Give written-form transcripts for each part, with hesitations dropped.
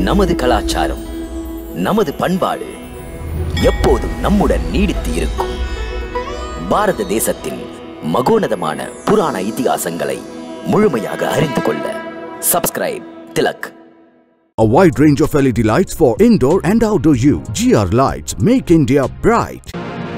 நமது கலாச்சாரம், நமது பண்பாடு எப்போதும் நம்முடன் நீடித்து இருக்கும். பாரத தேசத்தின் மகோனதமான புராண இதிகாசங்களை முழுமையாக அறிந்து கொள்ள subscribe Tilak. A wide range of LED lights for indoor and outdoor use. GR Lights make India bright.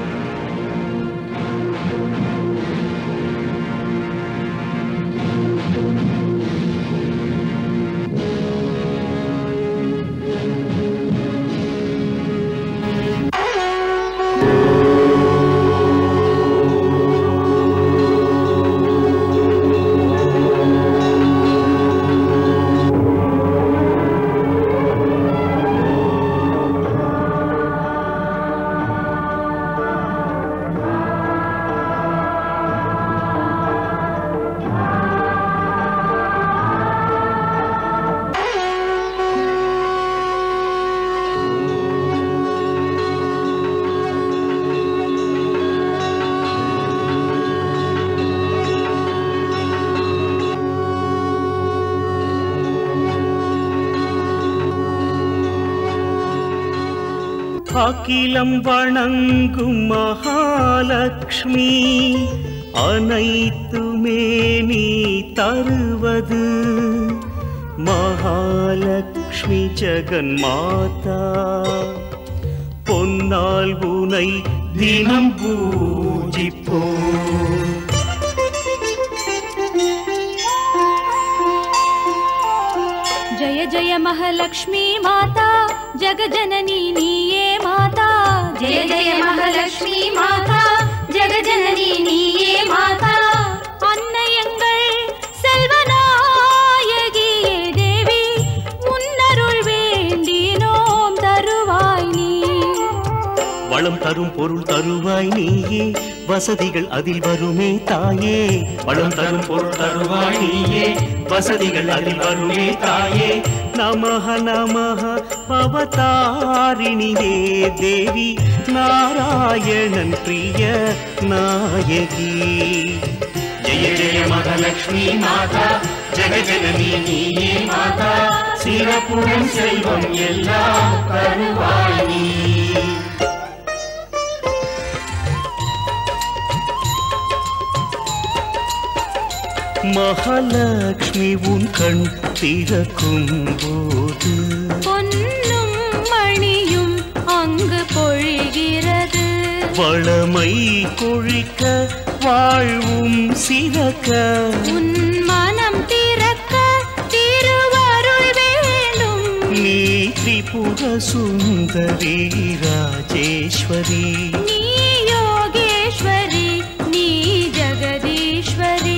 அகிலம் வணங்கும் மகாலட்சுமி, அனைத்துமே நீ தருவது. மகாலட்சுமி ஜெகன் மாதா, பொன்னால் உனை தினம் பூஜிப்போம். जय जय महालक्ष्मी माता, जगजननी नीये माता. जय जय महालक्ष्मी माता, जगजननी नीये माता. अन्नयंगल सेल्वनायगिये देवी, उन्नरुள் வேண்டினோம் தருவாய் நீ. வளம் தரும் பொருள் தருவாய் நீயே, வசதிகள் அதில் வருமே தாயே. வளம் தரும் பொருள் தருவாய் நீயே, வசதிகள் அதில் வருமே தாயே. நமஹ நமஹ பவதாரிணியே தேவி, நாராயணன் பிரிய நாயகி. ஜெய ஜெய மகாலட்சுமி மாதா, ஜெகஜனனி நீயே மாதா. சிறப்புடன் செல்வம் எல்லாம் தருவாய் நீ. மகாலட்சுமி உன் கண் திறக்கும் போது பொன்னும் மணியும் அங்கு பொழிகிறது. வளமை கொழிக்க வாழ்வும் சிறக்க, உன் மனம் திறக்க திருவருள் வேண்டும். நீ திரிபுர சுந்தரி ராஜேஸ்வரி, நீ யோகேஸ்வரி, நீ ஜெகதீஸ்வரி.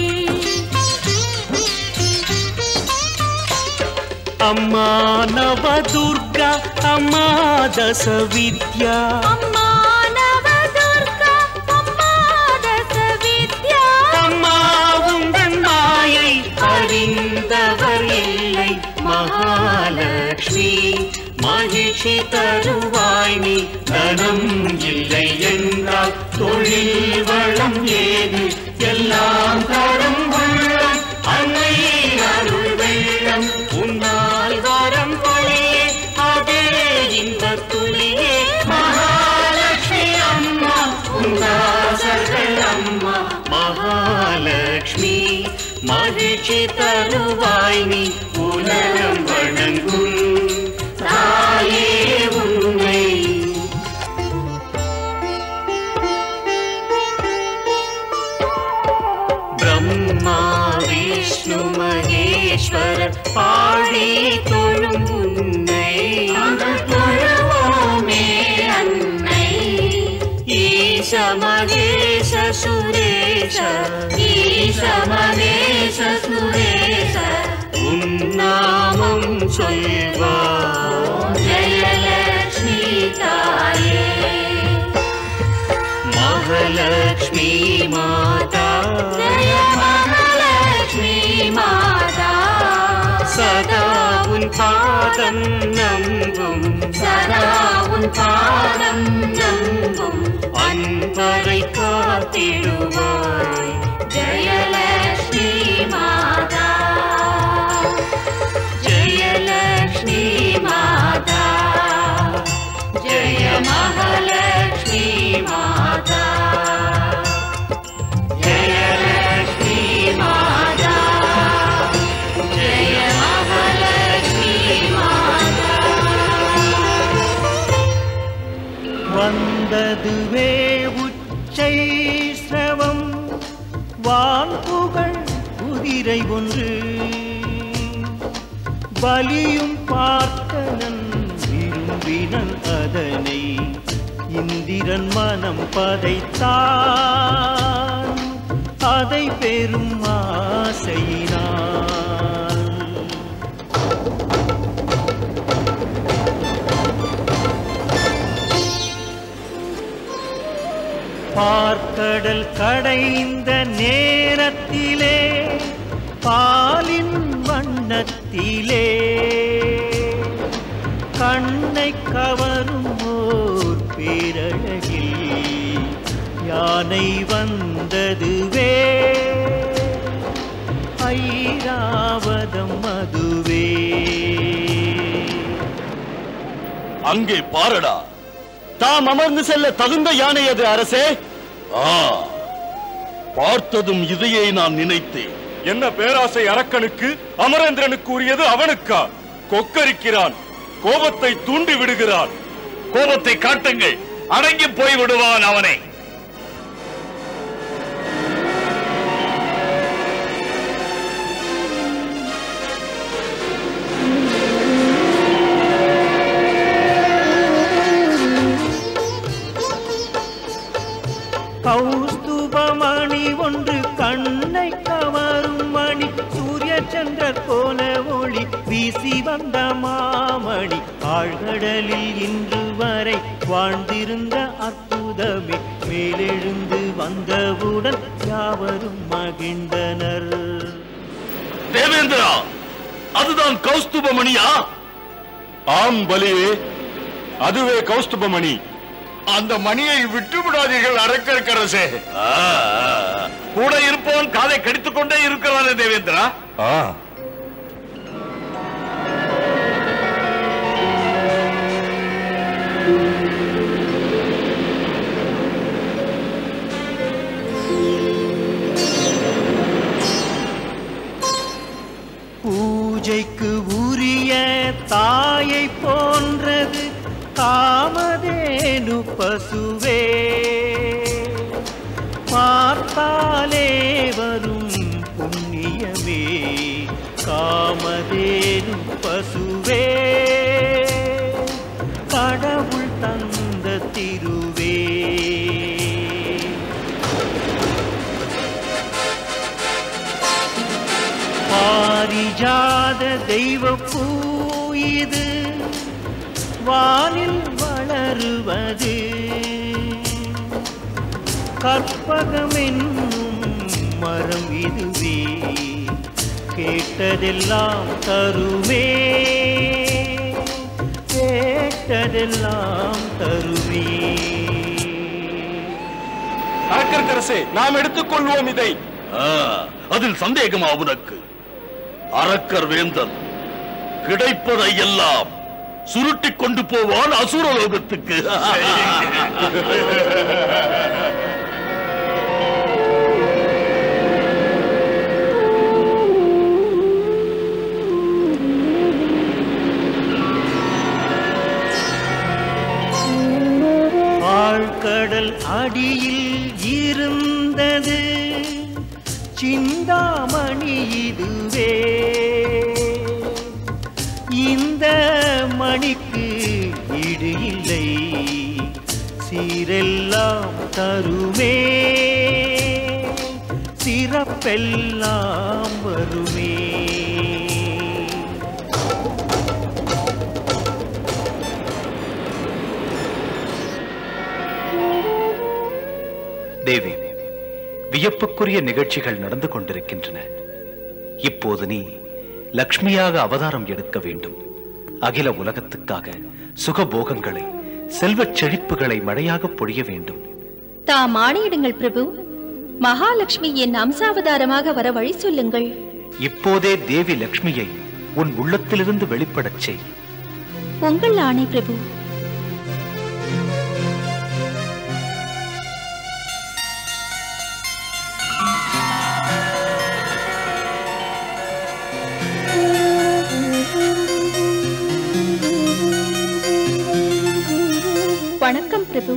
அம்மா நவதுர்கா, அம்மா தசவித்யா. அம்மா நவதுர்கா, அம்மா தசவித்யா. அம்மா உங்கள் மாயை அறிந்தவர் இல்லை. மகாலட்சுமி மகிழ்ச்சி தருவாய் நீ. தனம் இல்லை என்றால் தொழில் வளம் ஏது, எல்லாம் தரும் உள்ளம் அன்னை அருள் வெள்ளம். உன்னால் வரம் பொழியே அதே இந்த துளியே. மகாலட்சுமி அம்மா உன்னாசர்கள் அம்மா. மகாலட்சுமி மகிழ்ச்சி தருவாய் நீ, உலகம் வணங்கும் தாயே உன்னை. பிரம்மா விஷ்ணு மகேஸ்வரர் பாடி தொழும் உன்னை, தொழுவோமே அன்னை. ஈச மகேஷ சுரேஷ, ஈச மகேஷ சுரேஷ, உன் நாமம் சொல்வார். ஜெயலக்ஷ்மி தாயே, மகாலட்சுமி மாதா. ஜெய மகாலட்சுமி மாதா. சதா உன் பாதம் நம்பும், சதா உன் பாதம் நம்பும் அன்பரை காத்திடுவாய். ஜெயலக்ஷ்மி மாதா. ஜெயலக்ஷ்மி மாதா. பூஜை ஒன்று பலியும் பார்த்தனன் விரும்பினன் அதனை இந்திரன் மனம் பதைத்தான் அதை பெரும் ஆசையினான். பார்க்கடல் கடைந்த நேரத்திலே பாலின் வண்ணத்திலே கண்ணை கவரும் ஓர் பேரழகில் யானை வந்ததுவே ஐராவதம் அதுவே. அங்கே பாரடா, தாம் அமர்ந்து செல்ல தகுந்த யானை அது அரசே. பார்த்ததும் இதையே நான் நினைத்தேன். என்ன பேராசை அரக்கனுக்கு? அமரேந்திரனுக்கு உரியது அவனுக்கா? கொக்கரிக்கிறான், கோபத்தை தூண்டி விடுகிறான். கோபத்தை காட்டுங்கள், அடங்கி போய் விடுவான் அவனை. கௌஸ்துபமணி ஒன்று கண்ணை கவரும் மணி, சூரிய சந்திரர் போல ஒளி வீசி வந்த மாமணி, ஆழ்கடலில் இன்று வரை வாழ்ந்திருந்த அற்புதமே மேலெழுந்து வந்தவுடன் யாவரும் மகிழ்ந்தனர். தேவேந்திரா, அதுதான் கௌஸ்துபமணியா? ஆம் பலியே, அதுவே கௌஸ்துபமணி. அந்த மணியை விட்டு விடாதீர்கள் அரக்கரசே. கூட இருப்பவன் காதை கடித்துக் கொண்டே இருக்கிறானே தேவேந்திரா. பூஜைக்கு உரிய தாயை போன்றது காமதேனு பசுவே, பார்த்தாலே வரும் புண்ணியமே காமதேனு பசுவே, கடவுள் தந்த திருவே. பாரிஜாத தெய்வ பூ இது வானில் வளருவது, கற்பகம் என்னும் மரம் இதுவே கேட்டதெல்லாம் தருமே, கேட்டதெல்லாம் தருமே. அரக்கரசே, நாம் எடுத்துக்கொள்வோம் இதை. அதில் சந்தேகமா உனக்கு? அரக்கர் வேந்தன் கிடைப்பதை எல்லாம் சுருட்டிக் கொண்டு போவான் அசுரலோகத்துக்கு. ஆழ்கடல் அடியில் இருந்தது சிந்தாமணி இதுவே, இந்த மணிக்கு ஈடு இல்லை சீரெல்லாம் தருமே, சிறப்பெல்லாம் வருமே. தேவி, வியப்புக்குரிய நிகழ்ச்சிகள் நடந்து கொண்டிருக்கின்றன. இப்போது நீ லக்ஷ்மியாக அவதாரம் எடுக்க வேண்டும். அகில உலகத்துக்காக சுகபோகங்களை, செல்வச் செழிப்புகளை மழையாக பொழிய வேண்டும். தாம் ஆணையிடுங்கள் பிரபு. மகாலட்சுமி என் அம்சாவதாரமாக வர வழி சொல்லுங்கள். இப்போதே தேவி லக்ஷ்மியை உன் உள்ளத்திலிருந்து வெளிப்படச் செய். உங்கள் ஆணை பிரபு. வணக்கம் பிரபு.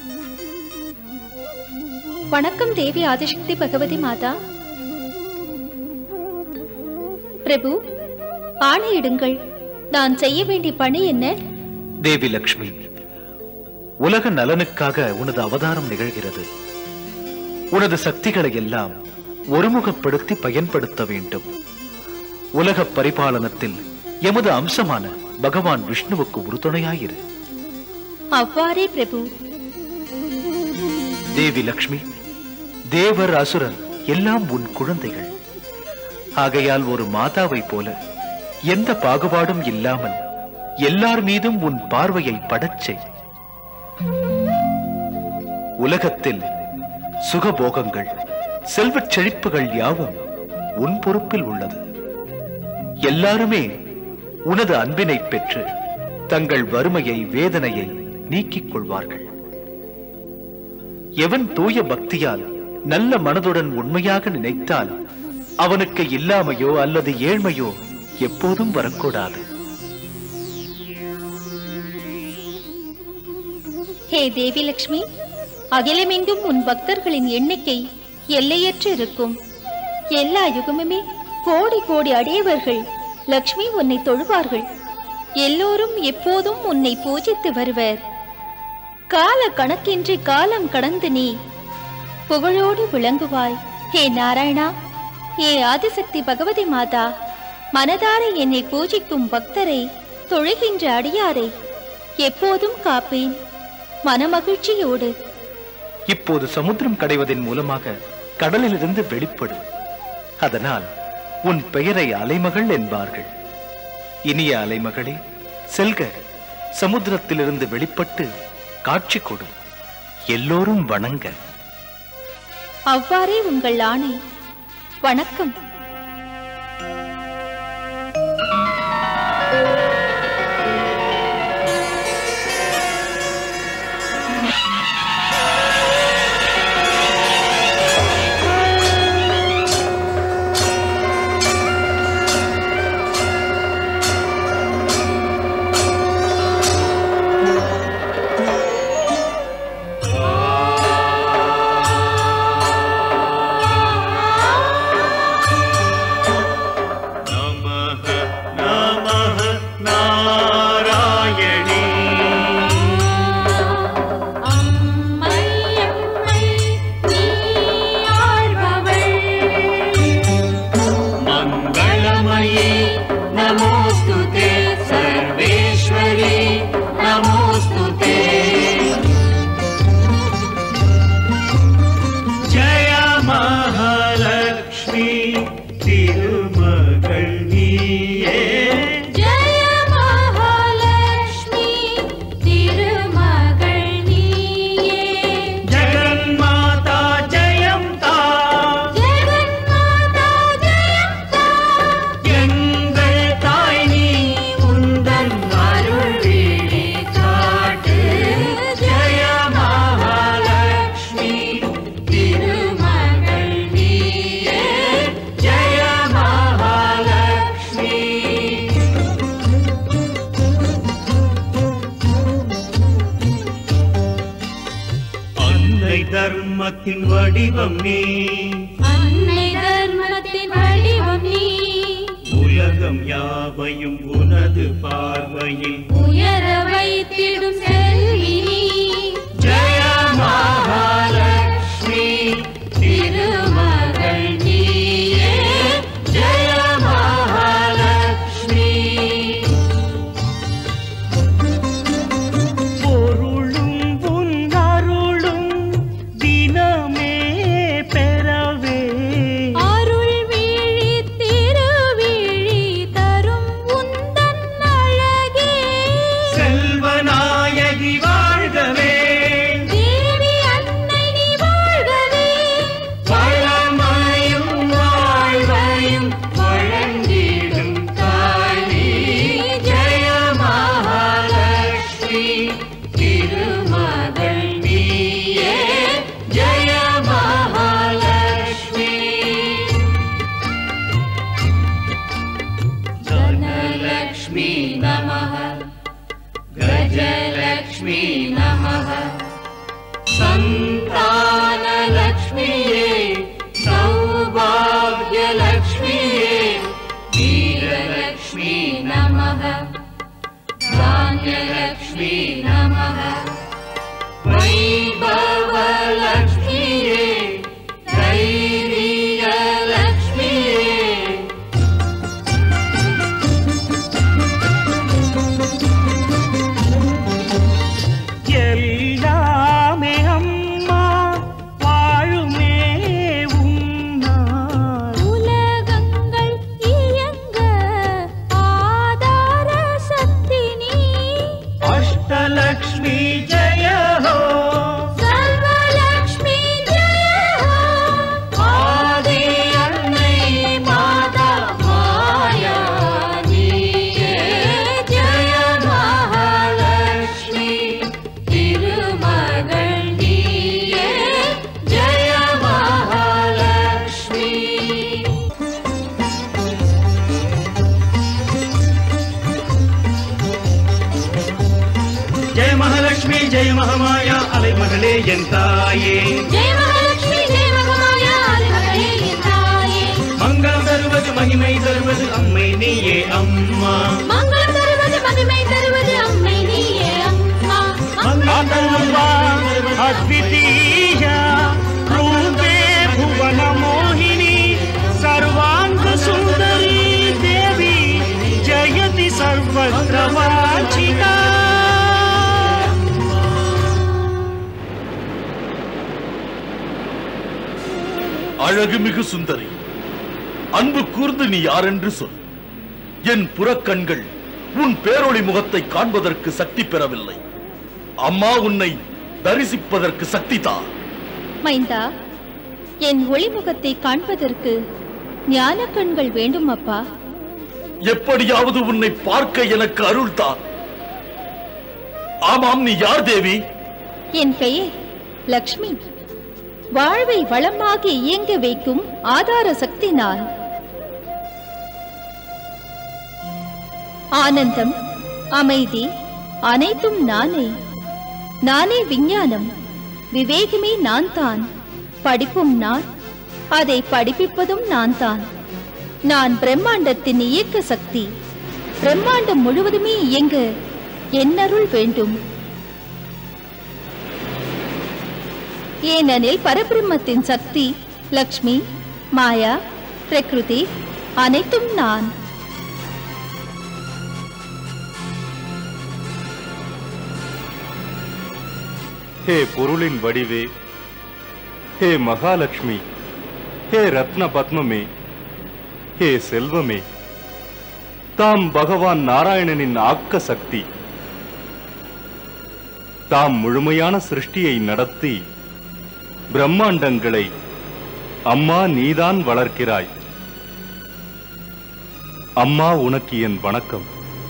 வணக்கம் தேவி ஆதிசக்தி பகவதி மாதா. பிரபு, ஆணையிடுங்கள். நான் செய்ய வேண்டிய பணி என்ன? தேவி லக்ஷ்மி, உலக நலனுக்காக உனது அவதாரம் நிகழ்கிறது. உனது சக்திகளை எல்லாம் ஒருமுகப்படுத்தி பயன்படுத்த வேண்டும். உலக பரிபாலனத்தில் எமது அம்சமான பகவான் விஷ்ணுவுக்கு உறுதுணையாயிரு. அவ்வாறே பிரபு. தேவி லக்ஷ்மி, தேவர் அசுரர் எல்லாம் உன் குழந்தைகள். ஆகையால் ஒரு மாதாவை போல எந்த பாகுபாடும் இல்லாமல் எல்லார் மீதும் உன் பார்வையை படச் செய். உலகத்தில் சுகபோகங்கள், செல்வச் செழிப்புகள் யாவும் உன் பொறுப்பில் உள்ளது. எல்லாருமே உனது அன்பினை பெற்று தங்கள் வறுமையை, வேதனையை நீக்கிக் கொள்வார்கள். எவன் தூய பக்தியால் நல்ல மனதுடன் உண்மையாக நினைத்தால் அவனுக்கு இல்லாமையோ அல்லது ஏழ்மையோ எப்போதும் வரக்கூடாது. ஹே தேவி லக்ஷ்மி, அகிலமெங்கும் உன் பக்தர்களின் எண்ணிக்கை எல்லையற்று இருக்கும். எல்லா யுகமுமே கோடி கோடி அடியவர்கள் லக்ஷ்மி உன்னை தொழுவார்கள். எல்லோரும் எப்போதும் உன்னை பூஜித்து வருவர். கால கணக்கின்றி காலம் கடந்து நீ புகழோடு விளங்குவாய். ஹே நாராயணா, ஏ ஆதிசக்தி பகவதி மாதா, மனதார என்னை பூஜிக்கும் பக்தரை, தொழுகின்ற அடியாரை எப்போதும் காப்பேன் மனமகிழ்ச்சியோடு. இப்போது சமுத்திரம் கடைவதன் மூலமாக கடலிலிருந்து வெளிப்படும். அதனால் உன் பெயரை அலைமகள் என்பார்கள். இனிய அலைமகளே, செல்க, சமுத்திரத்திலிருந்து வெளிப்பட்டு காட்சி கொடு. எல்லோரும் வணங்க. அவ்வாறே உங்கள் ஆணை. வணக்கம். தர்மத்தின் வடிவம் நீ, அன்னை தர்மத்தின் வடிவம் நீ, உலகம் யாவையும் உனது பார்வையில் உயர வைத்திடும் செல்வி நீ. ஜெய மகாலட்சுமி திருமகள் நீயே, ஜெய மகாலட்சுமி. பொருளும் உன் அருளும் தினமே பெறவே, அருள் விழி திருவிழி தரும் உந்தன் அழகே. செல்வநாயகி வாழ்கவே, தேவி அன்னை நீ வாழ்கவே. வளமையும் வாழ்வையும் வழங்கிடும் தாய் நீ. ஜெய மகாலட்சுமி திருமகள் நீயே, ஜெய மகாலட்சுமி. தனலக்ஷ்மி நமः, கஜலக்ஷ்மி நமः, சந்தானலக்ஷ்மியே, சௌபாக்யலக்ஷ்மியே, நீ धान्यलक्ष्मी नमः वैभवलक्ष्मीये धैर्यलक्ष्मीये எல்லாமே அம்மா வாழுமே உன்னார் உலகங்கள் இயங்க ஆதார சக்தி நீ அஷ்டலக்ஷ்மி ஜெய ஹோ சர்வலக்ஷ்மி ஜெய ஹோ ஆதி அன்னை மாதா மாயா நீயே ஜெய மகாலக்ஷ்மி திருமகள் நீயே ஜெய மகாலக்ஷ்மி ஜெய மகாலட்சுமி ஜெய மகமாயா அலைமகளே என் தாயே ஜெய மகாலக்ஷ்மி ஜெய மகமாயா அலைமகளே என் தாயே மங்களம் தருவது மகிமை தருவது அம்மை நீயே அம்மா மங்களம் தருவது மகிமை தருவது அம்மை நீயே அம்மா அம்மா அத்விதீயா ரூபே புவன மோகினி சர்வாங்க சுந்தரி தேவி ஜெயதி சர்வத்ர வாஞ்சிகா அழகுமிகு சுந்தரி, அன்பு கூர்ந்து நீ யாரென்று சொல். என் புறக்கண்கள் உன் பேரொளி முகத்தை காண்பதற்கு சக்தி பெறவில்லை. அம்மா உன்னை தரிசிப்பதற்கு சக்தி தா. மைந்தா, என் ஒளிமுகத்தை காண்பதற்கு ஞான கண்கள் வேண்டும் அப்பா. எப்படியாவது உன்னை பார்க்க எனக்கு அருள் தா. ஆமாம், நீ யார் தேவி? என் பெயர் லக்ஷ்மி. வாழ்வை வளமாக இயங்க வைக்கும் ஆதார சக்தி நான். ஆனந்தம், அமைதி அனைத்தும் நானே. நானே விஞ்ஞானம், விவேகமே நான் தான். படிப்பும் நான், அதை படிப்பிப்பதும் நான் தான். நான் பிரம்மாண்டத்தின் இயக்க சக்தி. பிரம்மாண்டம் முழுவதுமே இயங்க என்னருள் வேண்டும். ஏனெனில் பரபிரம்மத்தின் சக்தி லக்ஷ்மி, மாயா, பிரகிருதி அனைத்தும் நான். ஹே பொருளின் வடிவே, ஹே மகாலட்சுமி, ஹே ரத்ன பத்மமே, ஹே செல்வமே, தாம் பகவான் நாராயணனின் ஆக்க சக்தி. தாம் முழுமையான சிருஷ்டியை நடத்தி பிரம்மாண்டங்களை அம்மா நீதான் வளர்க்கிறாய். அம்மா, உனக்கு என் வணக்கம்.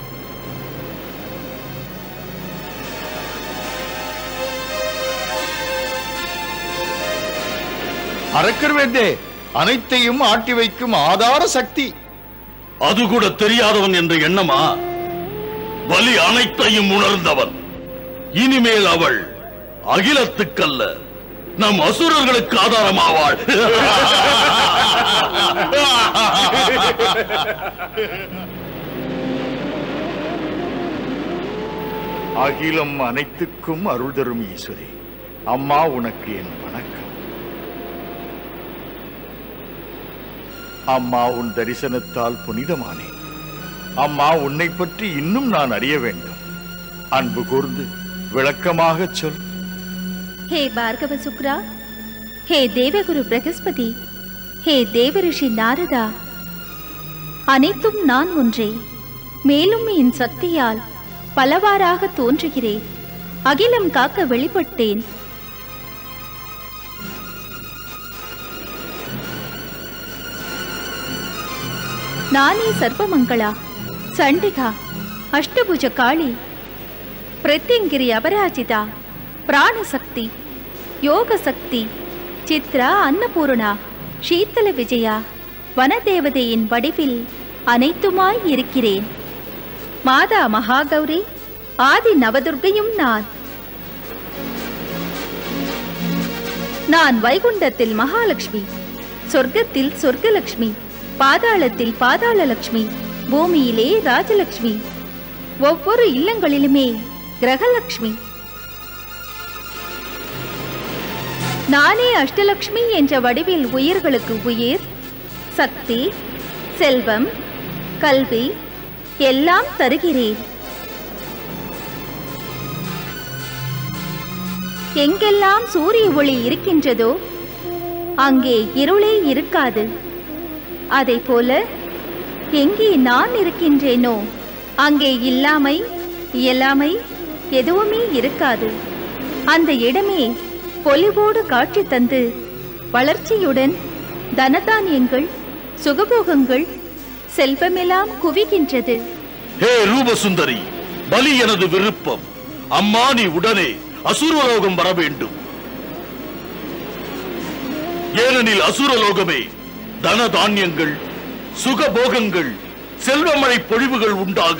அரக்கர் வேந்தே, அனைத்தையும் ஆட்டி வைக்கும் ஆதார சக்தி. அது கூட தெரியாதவன் என்ற எண்ணமா? வலி அனைத்தையும் உணர்ந்தவன். இனிமேல் அவள் அகிலத்துக்கல்ல, நம் அசுரர்களுக்கு ஆதாரமாவாள். அகிலம் அனைத்துக்கும் அருள் தரும் ஈஸ்வரி, அம்மா உனக்கு என் வணக்கம். அம்மா, உன் தரிசனத்தால் புனிதமானேன். அம்மா, உன்னை பற்றி இன்னும் நான் அறிய வேண்டும். அன்பு கூர்ந்து விளக்கமாக சொல். ஹே பார்கவ சுக்ரா, ஹே தேவகுரு பிரகஸ்பதி, ஹே தேவரிஷி நாரதா, அனைத்தும் நான் ஒன்றே. மேலும் என் சக்தியால் பலவாறாக தோன்றுகிறேன். அகிலம் காக்க வெளிப்பட்டேன். நானே சர்வமங்களா, சண்டிகா, அஷ்டபுஜ காளி, பிரத்யங்கிரி அபராஜிதா, பிராணசக்தி, யோக சக்தி, சித்ரா, அன்னபூர்ணா, சீத்தல விஜயா, வனதேவதையின் வடிவில் அனைத்துமாய் இருக்கிறேன். மாதா மகாகௌரி, ஆதி நவதுர்க்கையும் நான். நான் வைகுண்டத்தில் மகாலட்சுமி, சொர்க்கத்தில் சொர்க்கலட்சுமி, பாதாளத்தில் பாதாள லட்சுமி, பூமியிலே ராஜலட்சுமி, ஒவ்வொரு இல்லங்களிலுமே கிரகலட்சுமி. நானே அஷ்டலட்சுமி என்ற வடிவில் உயிர்களுக்கு உயிர், சக்தி, செல்வம், கல்வி எல்லாம் தருகிறேன். எங்கெல்லாம் சூரிய ஒளி இருக்கின்றதோ அங்கே இருளே இருக்காது. அதை போல எங்கே நான் இருக்கின்றேனோ அங்கே இல்லாமை, இயலாமை எதுவுமே இருக்காது. அந்த இடமே பொலிவோடு காட்சி தந்து வளர்ச்சியுடன் தனதானியங்கள், சுகபோகங்கள், செல்வமெல்லாம் குவிகின்றது. ஹே ரூபசுந்தரி, பலி எனது விருப்பம். அம்மா, நீ உடனே அசுரலோகம் வர வேண்டும். ஏனெனில் அசுரலோகமே தனதானியங்கள், சுகபோகங்கள், செல்வமழை பொழிவுகள் உண்டாக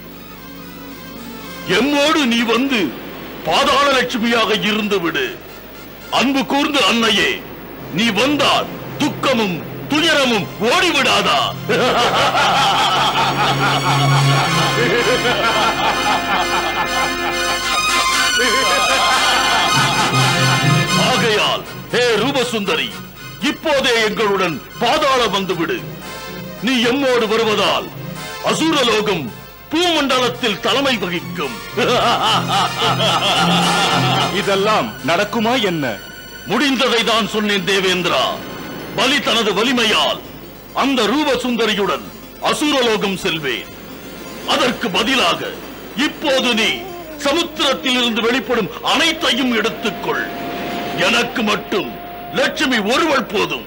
எம்மோடு நீ வந்து பாதாள லட்சுமியாக இருந்து விடு. அன்பு கூர்ந்து அன்னையே, நீ வந்தால் துக்கமும் துயரமும் ஓடிவிடாதா? ஆகையால் ஹே ரூபசுந்தரி, இப்போதே எங்களுடன் பாதாளம் வந்துவிடு. நீ எம்மோடு வருவதால் அசுரலோகம் பூமண்டலத்தில் தலைமை வகிக்கும். இதெல்லாம் நடக்குமா என்ன? முடிந்ததை தான் சொன்னேன் தேவேந்திரா. பலி தனது வலிமையால் அந்த ரூபசுந்தரியுடன் அசுரலோகம் செல்வேன். அதற்கு பதிலாக இப்போது நீ சமுத்திரத்தில் இருந்து வெளிப்படும் அனைத்தையும் எடுத்துக்கொள். எனக்கு மட்டும் லட்சுமி ஒருவள் போதும்.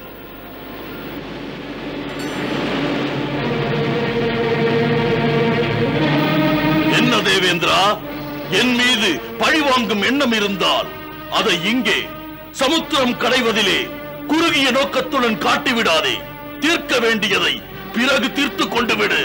என்ன தேவேந்திரா, என் மீது பழிவாங்கும் எண்ணம் இருந்தால் அதை இங்கே சமுத்திரம் கடைவதிலே குறுகிய நோக்கத்துடன் காட்டிவிடாதே. தீர்க்க வேண்டியதை பிறகு தீர்த்து கொண்டு விடு.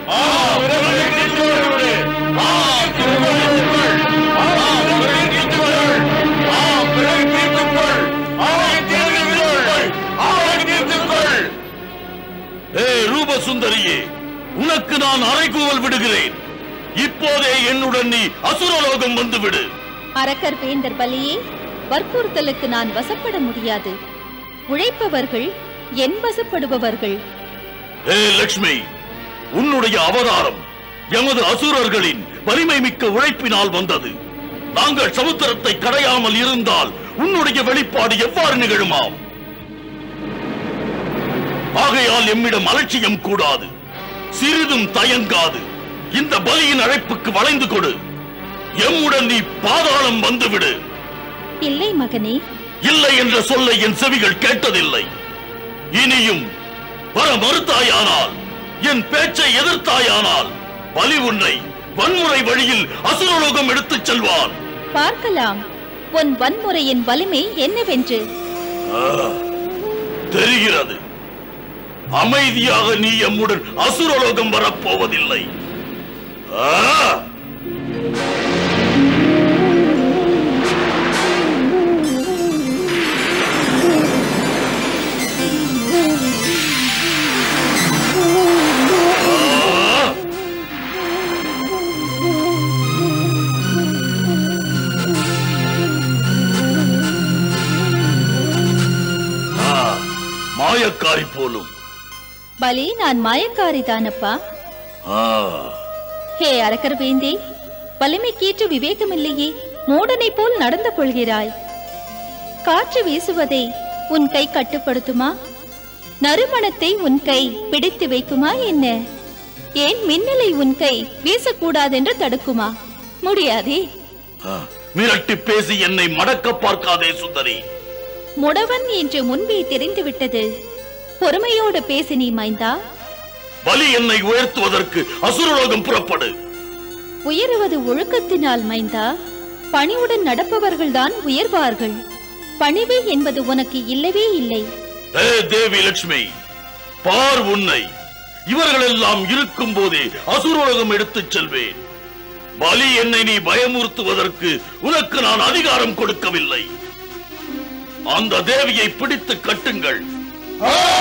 ரூபசுந்தரியே, உனக்கு நான் அறைகூவல் விடுகிறேன். இப்போதே என்னுடன் நீ அசுரலோகம் வந்துவிடு. அரக்கர் வேந்தர் பலியே, வற்புறுத்தலுக்கு நான் வசப்பட முடியாது. உழைப்பவர்கள் என் வசப்படுபவர்கள். ஏ லட்சுமி, உன்னுடைய அவதாரம் எமது அசுரர்களின் வலிமை மிக்க உழைப்பினால் வந்தது. நாங்கள் சமுத்திரத்தை கடையாமல் இருந்தால் உன்னுடைய வெளிப்பாடு எவ்வாறு நிகழுமாம்? ஆகையால் எம்மிடம் அலட்சியம் கூடாது. சிறிதும் தயங்காது இந்த பலியின் அழைப்புக்கு வளைந்து கொடு. எம்முடன் நீ பாதாளம் வந்துவிடு. இல்லை மகனே. இல்லை என்ற சொல்லை என் செவிகள் கேட்டதில்லை. இனியும் வர மறுத்தாயானால், என் பேச்சை எதிர்த்தாயானால் பலி உன்னை வன்முறை வழியில் அசுரலோகம் எடுத்துச் செல்வான். பார்க்கலாம் உன் வன்முறையின் வலிமை என்னவென்று. தெரிகிறது. அமைதியாக நீ எம்முடன் அசுரலோகம் வரப்போவதில்லை. மாயக்காரி போலும். பலி, நான் மாயக்காரி தானப்பா. ஹே அரக்கர் வேந்தே, வலிமைக்கேற்ற விவேகமில்லையே, மூடனை போல் நடந்து கொள்கிறாய். காற்று வீசுவதை உன் கை கட்டுப்படுத்துமா? நறுமணத்தை உன் கை பிடித்து வைக்குமா என்ன? ஏன் மின்னலை உன் கை வீசக்கூடாதென்று தடுக்குமா? முடியாதே. மிரட்டி பேசி என்னை மடக்க பார்க்காதே சுந்தரி. முடவன் என்று முன்பே தெரிந்துவிட்டது. பொறுமையோடு பேசி நீ மைந்தா. பலி என்னை உயர்த்துவதற்கு அசுரலோகம் புறப்படு. உயருவது ஒழுக்கத்தினால் மைந்தா. பணிவுடன் நடப்பவர்கள்தான் உயர்வார்கள். பணிவு என்பது உனக்கு இல்லவே இல்லை. தேவி லட்சுமி, பார் உன்னை. இவர்களெல்லாம் இருக்கும் போதே அசுரலோகம் எடுத்துச் செல்வேன். பலி என்னை நீ பயமுறுத்துவதற்கு உனக்கு நான் அதிகாரம் கொடுக்கவில்லை. அந்த தேவியை பிடித்து கட்டுங்கள்.